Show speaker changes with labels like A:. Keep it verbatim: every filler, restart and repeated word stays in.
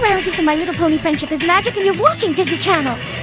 A: Rarity from My Little Pony Friendship is Magic, and you're watching Disney Channel.